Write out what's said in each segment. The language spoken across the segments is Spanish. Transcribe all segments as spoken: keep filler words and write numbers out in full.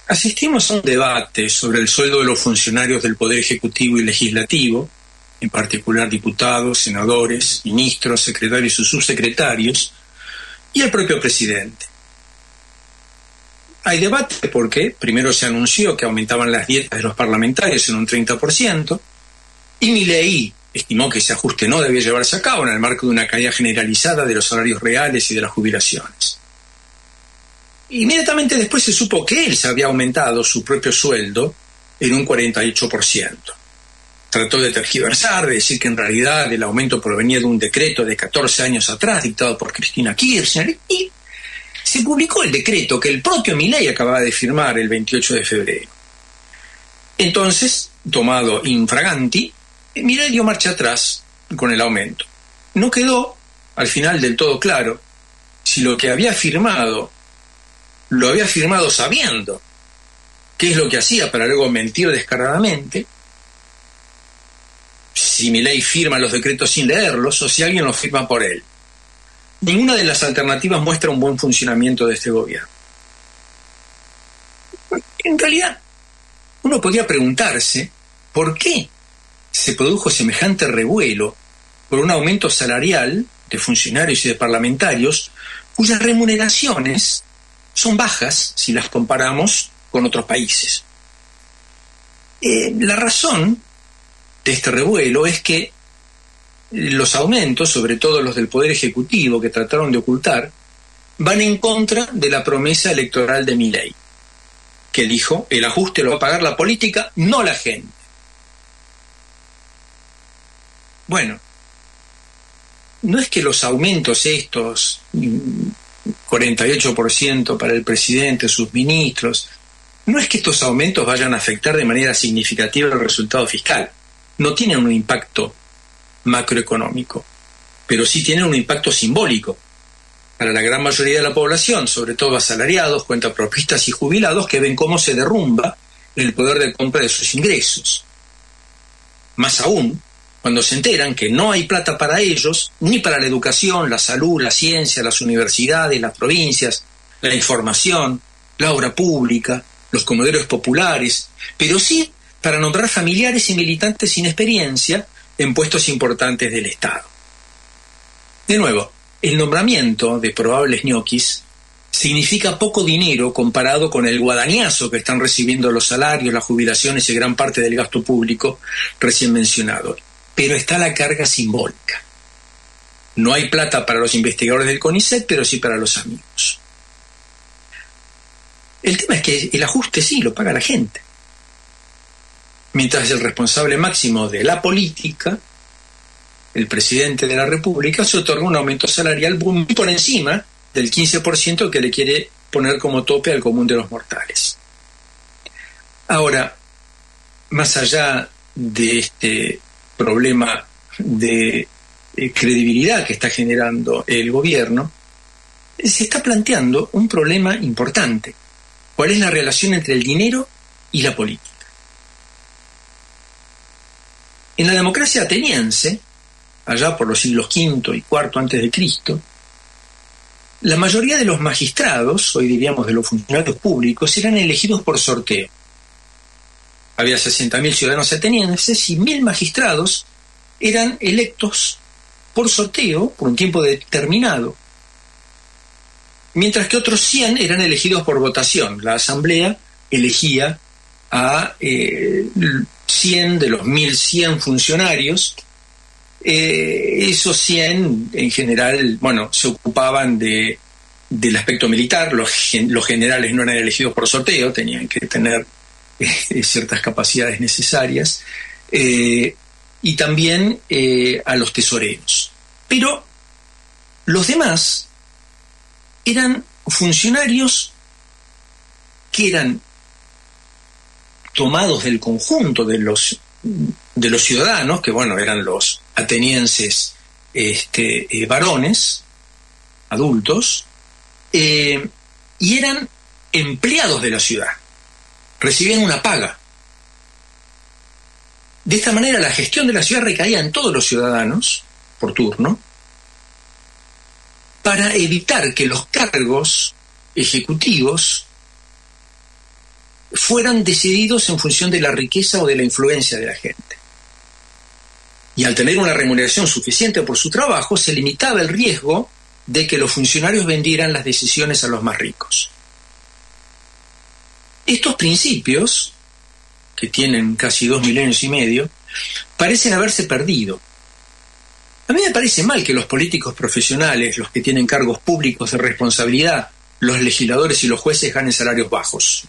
Asistimos a un debate sobre el sueldo de los funcionarios del Poder Ejecutivo y Legislativo, en particular diputados, senadores, ministros, secretarios y subsecretarios, y el propio presidente. Hay debate porque primero se anunció que aumentaban las dietas de los parlamentarios en un treinta por ciento, y Milei estimó que ese ajuste no debía llevarse a cabo en el marco de una caída generalizada de los salarios reales y de las jubilaciones. Inmediatamente después se supo que él se había aumentado su propio sueldo en un cuarenta y ocho por ciento. Trató de tergiversar, de decir que en realidad el aumento provenía de un decreto de catorce años atrás dictado por Cristina Kirchner, y se publicó el decreto que el propio Milei acababa de firmar el veintiocho de febrero. Entonces, tomado infraganti, Milei dio marcha atrás con el aumento. No quedó al final del todo claro si lo que había firmado lo había firmado sabiendo qué es lo que hacía para luego mentir descaradamente, si Milei firma los decretos sin leerlos o si alguien los firma por él. Ninguna de las alternativas muestra un buen funcionamiento de este gobierno. En realidad, uno podría preguntarse por qué se produjo semejante revuelo por un aumento salarial de funcionarios y de parlamentarios cuyas remuneraciones son bajas si las comparamos con otros países. Eh, la razón de este revuelo es que los aumentos, sobre todo los del Poder Ejecutivo que trataron de ocultar, van en contra de la promesa electoral de Milei, que dijo: el ajuste lo va a pagar la política, no la gente. Bueno, no es que los aumentos estos, cuarenta y ocho por ciento para el presidente, sus ministros, no es que estos aumentos vayan a afectar de manera significativa el resultado fiscal. No tienen un impacto macroeconómico, pero sí tienen un impacto simbólico para la gran mayoría de la población, sobre todo asalariados, cuentapropistas y jubilados, que ven cómo se derrumba el poder de compra de sus ingresos. Más aún, cuando se enteran que no hay plata para ellos, ni para la educación, la salud, la ciencia, las universidades, las provincias, la información, la obra pública, los comedores populares, pero sí para nombrar familiares y militantes sin experiencia en puestos importantes del Estado. De nuevo, el nombramiento de probables ñoquis significa poco dinero comparado con el guadañazo que están recibiendo los salarios, las jubilaciones y gran parte del gasto público recién mencionado. Pero está la carga simbólica. No hay plata para los investigadores del CONICET, pero sí para los amigos. El tema es que el ajuste sí lo paga la gente, mientras el responsable máximo de la política, el presidente de la República, se otorga un aumento salarial muy por encima del quince por ciento que le quiere poner como tope al común de los mortales. Ahora, más allá de este problema de eh, credibilidad que está generando el gobierno, se está planteando un problema importante. ¿Cuál es la relación entre el dinero y la política? En la democracia ateniense, allá por los siglos quinto y cuarto antes de Cristo, la mayoría de los magistrados, hoy diríamos de los funcionarios públicos, eran elegidos por sorteo. Había sesenta mil ciudadanos atenienses y mil magistrados eran electos por sorteo por un tiempo determinado, mientras que otros cien eran elegidos por votación. La asamblea elegía a eh, cien de los mil cien funcionarios. Eh, esos cien, en general, bueno, se ocupaban de, del aspecto militar. Los, los generales no eran elegidos por sorteo, tenían que tener eh, ciertas capacidades necesarias. Eh, y también eh, a los tesoreros. Pero los demás eran funcionarios que eran tomados del conjunto de los, de los ciudadanos, que bueno, eran los atenienses este, eh, varones, adultos, eh, y eran empleados de la ciudad, recibían una paga. De esta manera la gestión de la ciudad recaía en todos los ciudadanos, por turno, para evitar que los cargos ejecutivos fueran decididos en función de la riqueza o de la influencia de la gente. Y al tener una remuneración suficiente por su trabajo, se limitaba el riesgo de que los funcionarios vendieran las decisiones a los más ricos. Estos principios, que tienen casi dos milenios y medio, parecen haberse perdido. A mí me parece mal que los políticos profesionales, los que tienen cargos públicos de responsabilidad, los legisladores y los jueces ganen salarios bajos.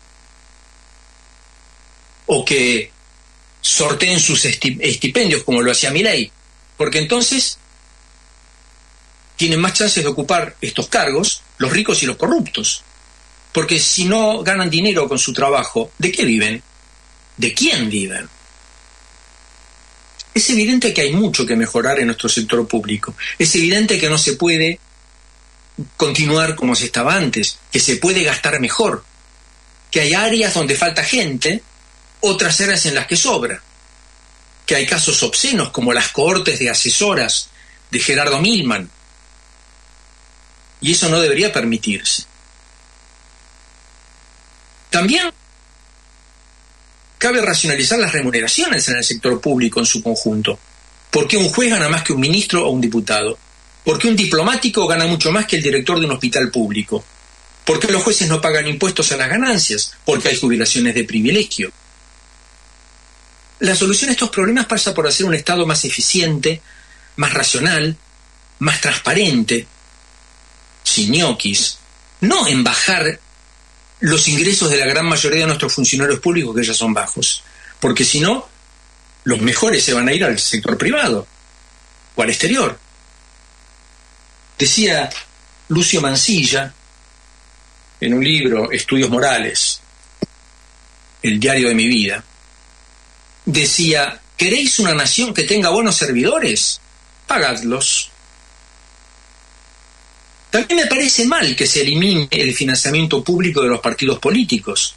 O que sorteen sus estipendios como lo hacía Milei, porque entonces tienen más chances de ocupar estos cargos los ricos y los corruptos. Porque si no ganan dinero con su trabajo, ¿de qué viven? ¿De quién viven? Es evidente que hay mucho que mejorar en nuestro sector público. Es evidente que no se puede continuar como se estaba antes, que se puede gastar mejor, que hay áreas donde falta gente, otras áreas en las que sobra, que hay casos obscenos como las cohortes de asesoras de Gerardo Milman, y eso no debería permitirse. También cabe racionalizar las remuneraciones en el sector público en su conjunto. ¿Por qué un juez gana más que un ministro o un diputado? ¿Por qué un diplomático gana mucho más que el director de un hospital público? ¿Por qué los jueces no pagan impuestos a las ganancias? Porque hay jubilaciones de privilegio. La solución a estos problemas pasa por hacer un Estado más eficiente, más racional, más transparente, sin ñoquis, no en bajar los ingresos de la gran mayoría de nuestros funcionarios públicos, que ya son bajos, porque si no, los mejores se van a ir al sector privado o al exterior. Decía Lucio Mansilla en un libro, Estudios Morales, El diario de mi vida, decía: ¿queréis una nación que tenga buenos servidores? Pagadlos. También me parece mal que se elimine el financiamiento público de los partidos políticos,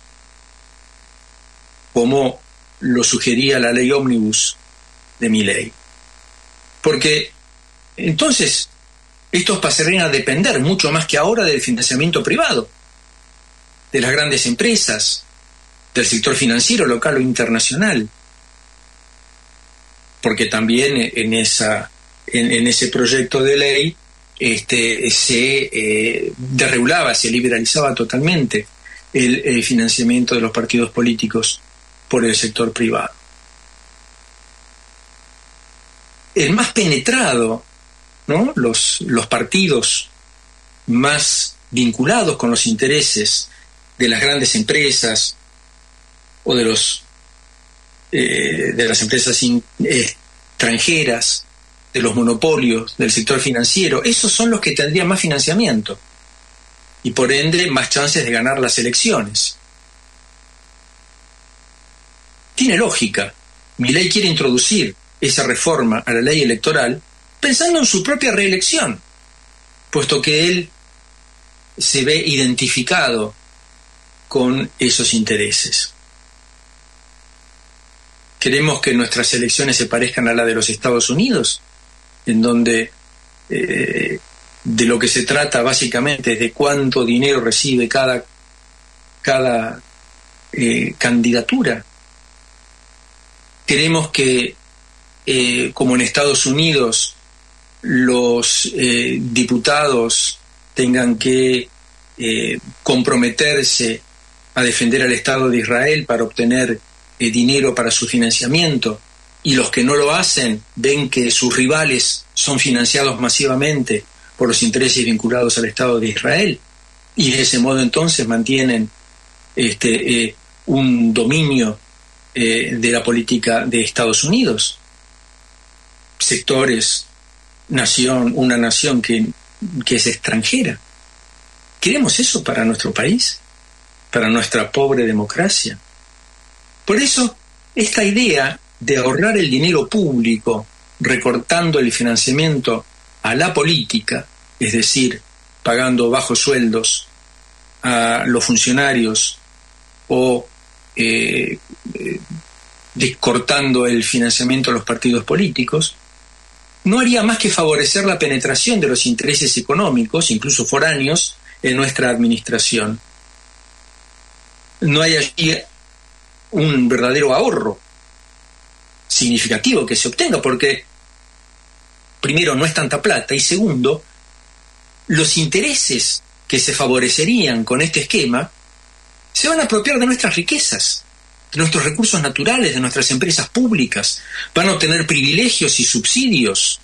como lo sugería la ley ómnibus de Milei. Porque entonces estos pasarían a depender mucho más que ahora del financiamiento privado, de las grandes empresas, del sector financiero local o internacional. Porque también en, esa, en, en ese proyecto de ley Este, se eh, desregulaba, se liberalizaba totalmente el, el financiamiento de los partidos políticos por el sector privado. El más penetrado, ¿no? los, los partidos más vinculados con los intereses de las grandes empresas o de, los, eh, de las empresas in, eh, extranjeras, de los monopolios, del sector financiero, esos son los que tendrían más financiamiento y por ende más chances de ganar las elecciones. Tiene lógica. Milei quiere introducir esa reforma a la ley electoral pensando en su propia reelección, puesto que él se ve identificado con esos intereses. ¿Queremos que nuestras elecciones se parezcan a la de los Estados Unidos? En donde eh, de lo que se trata básicamente es de cuánto dinero recibe cada, cada eh, candidatura. Queremos que, eh, como en Estados Unidos, los eh, diputados tengan que eh, comprometerse a defender al Estado de Israel para obtener eh, dinero para su financiamiento, y los que no lo hacen ven que sus rivales son financiados masivamente por los intereses vinculados al Estado de Israel, y de ese modo entonces mantienen este, eh, un dominio eh, de la política de Estados Unidos. Sectores, nación, una nación que, que es extranjera. ¿Queremos eso para nuestro país? ¿Para nuestra pobre democracia? Por eso, esta idea de ahorrar el dinero público recortando el financiamiento a la política, es decir, pagando bajos sueldos a los funcionarios o eh, eh, descortando el financiamiento a los partidos políticos, no haría más que favorecer la penetración de los intereses económicos, incluso foráneos, en nuestra administración. no hay allí un verdadero ahorro significativo que se obtenga, porque primero no es tanta plata y segundo, los intereses que se favorecerían con este esquema se van a apropiar de nuestras riquezas, de nuestros recursos naturales, de nuestras empresas públicas, van a obtener privilegios y subsidios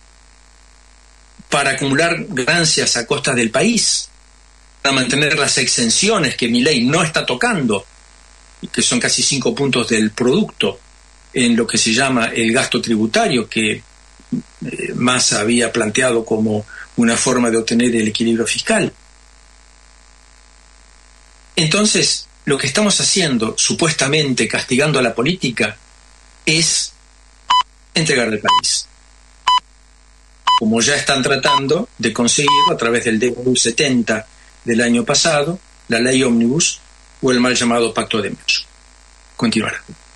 para acumular ganancias a costa del país, para mantener las exenciones que mi ley no está tocando, que son casi cinco puntos del producto, en lo que se llama el gasto tributario, que eh, Massa había planteado como una forma de obtener el equilibrio fiscal. Entonces, lo que estamos haciendo, supuestamente castigando a la política, es entregar el país, como ya están tratando de conseguirlo a través del D B U setenta del año pasado, la ley Ómnibus o el mal llamado Pacto de Mayo. Continuará.